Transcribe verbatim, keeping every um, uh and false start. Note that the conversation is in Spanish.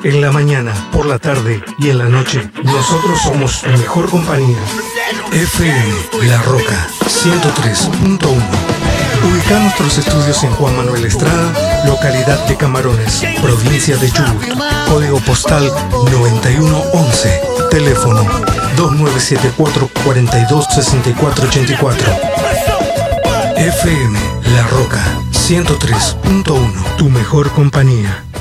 En la mañana, por la tarde y en la noche, nosotros somos tu mejor compañía. F M La Roca ciento tres punto uno. Ubica nuestros estudios en Juan Manuel Estrada, localidad de Camarones, provincia de Chubut. Código postal noventa y uno once. Teléfono dos nueve siete cuatro, cuatro dos, seis cuatro ocho cuatro. F M La Roca ciento tres punto uno. Tu mejor compañía.